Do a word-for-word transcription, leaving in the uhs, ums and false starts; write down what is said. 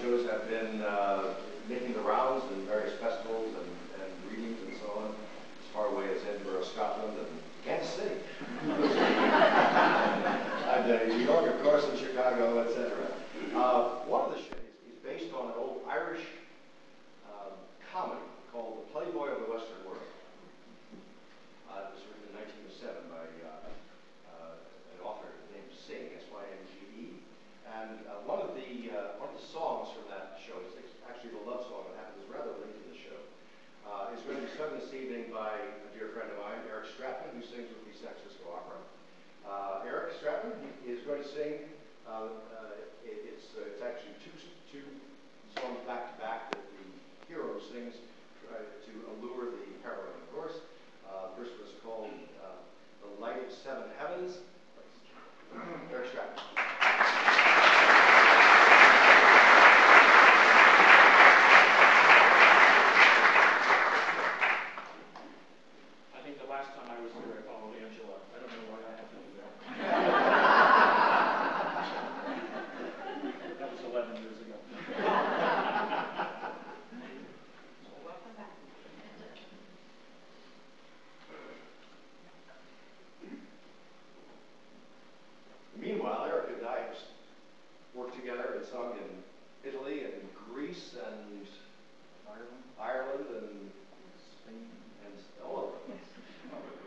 shows have been uh, making the rounds in various festivals and, and readings and so on, as far away as Edinburgh, Scotland, and Kansas City. And uh, New York, of course, and Chicago, et cetera. Uh, one of the shows is based on an old Irish uh, comedy called The Playboy of the Western World. Uh, it was written in nineteen oh seven by uh, uh, an author named Singh, S Y N G E. And uh, one of the uh, one of the songs from that show, is actually the love song that happens rather late in the show, uh, is going to be sung this evening by a dear friend of mine, Erich Stratmann, who sings with the San Francisco Opera. Uh, Erich Stratmann is going to sing. Uh, uh, it, it's uh, it's actually two two songs back to back that the hero sings uh, to allure the heroine, of course. Uh, the first was called uh, "The Light of Seven Heavens." Erich Stratmann. Meanwhile, Eric and I have worked together and sung in Italy and Greece and Ireland, Ireland and Spain and all over.